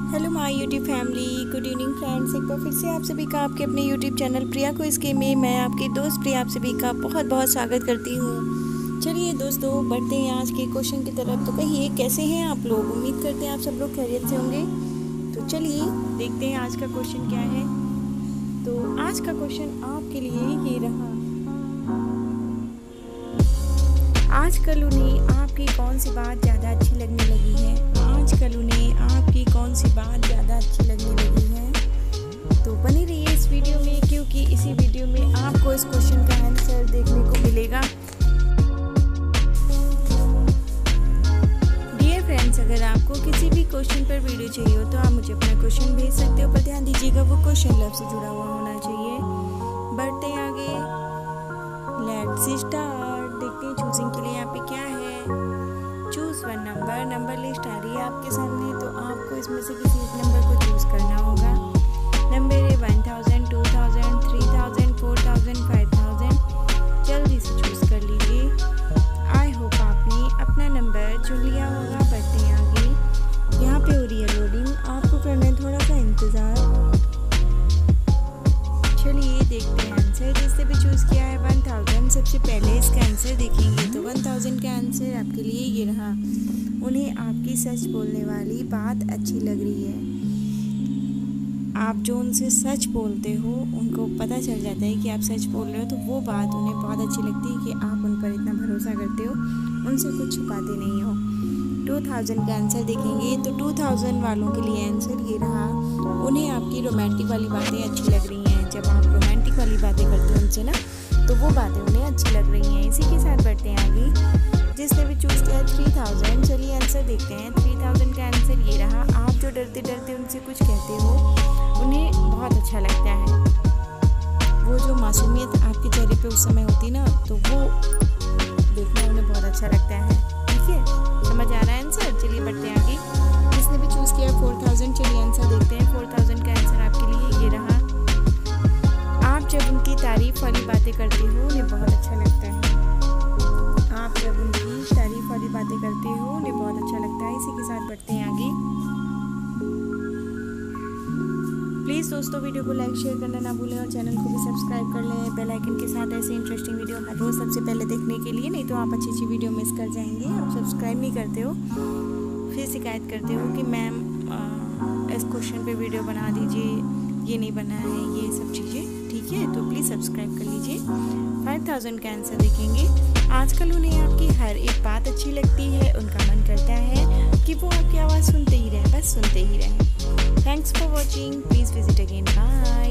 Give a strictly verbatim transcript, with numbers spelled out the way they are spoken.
Hello my YouTube family, good evening friends. एक बार फिर से आप सभी का आपके अपने यूट्यूब चैनल प्रिया क्विज़ के में मैं आपकी दोस्त प्रिया आप सभी का बहुत बहुत स्वागत करती हूँ। चलिए दोस्तों, बढ़ते हैं आज के क्वेश्चन की तरफ। तो कहिए कैसे हैं आप लोग? उम्मीद करते हैं आप सब लोग खैरियत से होंगे। तो चलिए देखते हैं आज का क्वेश्चन क्या है। तो आज का क्वेश्चन आपके लिए ये रहा। आजकल उन्हें आपकी कौन सी बात ज़्यादा अच्छी लगने लगी है? आजकल उन्हें आपकी कौन सी बात ज़्यादा अच्छी लगने लगी है? तो बने रहिए इस वीडियो में, क्योंकि इसी वीडियो में आपको इस क्वेश्चन का आंसर देखने को मिलेगा। डियर फ्रेंड्स, अगर आपको किसी भी क्वेश्चन पर वीडियो चाहिए हो तो आप मुझे अपना क्वेश्चन भेज सकते हो, पर ध्यान दीजिएगा वो क्वेश्चन लव से जुड़ा हुआ होना चाहिए। बढ़ते आगे, लेट्स स्टार्ट। देखते हैं चूजिंग के लिए यहाँ पे क्या है। Choose one number. Number list आ रही है आपके सामने, तो आपको इसमें से किसी एक नंबर को चूज करना होगा। नंबर है one thousand, two thousand, three thousand, four thousand, five thousand. जल्दी से चूज कर लीजिए। आई होप आपने अपना नंबर चुन लिया होगा। बढ़ते हैं आगे। यहाँ पे हो रही है लोडिंग, आपको करना है थोड़ा सा इंतज़ार। चलिए देखते हैं आंसर। जिससे भी चूज़ किया है वन थाउजेंड, सबसे पहले इसका आंसर देखेंगे। तो वन थाउजेंड का आंसर आपके लिए ये रहा। उन्हें आपकी सच बोलने वाली बात अच्छी लग रही है। आप जो उनसे सच बोलते हो, उनको पता चल जाता है कि आप सच बोल रहे हो, तो वो बात उन्हें बहुत अच्छी लगती है कि आप उन पर इतना भरोसा करते हो, उनसे कुछ छुपाते नहीं हो। टू थाउजेंड का आंसर देखेंगे। तो टू थाउजेंड वालों के लिए आंसर ये रहा। उन्हें आपकी रोमांटिक वाली बातें अच्छी लग रही हैं। जब आप रोमांटिक वाली बातें करते हो उनसे ना, तो वो बातें उन्हें अच्छी लग रही हैं। इसी के साथ बढ़ते हैं आगे। जिसने भी चूज़ किया थ्री थाउजेंड, चलिए आंसर देखते हैं। थ्री थाउजेंड का आंसर ये रहा। आप जो डरते डरते उनसे कुछ कहते हो, उन्हें बहुत अच्छा लगता है। वो जो मासूमियत आपके चेहरे पे उस समय होती ना, तो वो देखना उन्हें बहुत अच्छा लगता है। ठीक है, समझ आ रहा है आंसर? चलिए बढ़ते हैं आगे। जिसने भी चूज़ किया फोर थाउजेंड, चलिए आंसर देखते हैं। फोर थाउजेंड का आंसर आपके लिए ये रहा। आप जब उनकी तारीफ वाली बातें करते हो, उन्हें बहुत अच्छा लगता है। आप जब उनकी तारीफ वाली बातें करते हो, उन्हें बहुत अच्छा लगता है। इसी के साथ बढ़ते हैं आगे। प्लीज़ दोस्तों, वीडियो को लाइक शेयर करना ना भूलें और चैनल को भी सब्सक्राइब कर लें बेल आइकन के साथ, ऐसे इंटरेस्टिंग वीडियो हर रोज़ सबसे पहले देखने के लिए। नहीं तो आप अच्छी अच्छी वीडियो मिस कर जाएंगे। आप सब्सक्राइब नहीं करते हो, फिर शिकायत करते हो कि मैम इस क्वेश्चन पे वीडियो बना दीजिए, ये नहीं बना है, ये सब चीज़ें। ठीक है, तो प्लीज़ सब्सक्राइब कर लीजिए। फाइव थाउजेंड का आंसर देखेंगे। आजकल उन्हें आपकी हर एक बात अच्छी लगती है। उनका मन करता है कि वो आपकी आवाज़ सुनते ही रहे, बस सुनते ही रहे। Thanks for watching. Please visit again. Bye.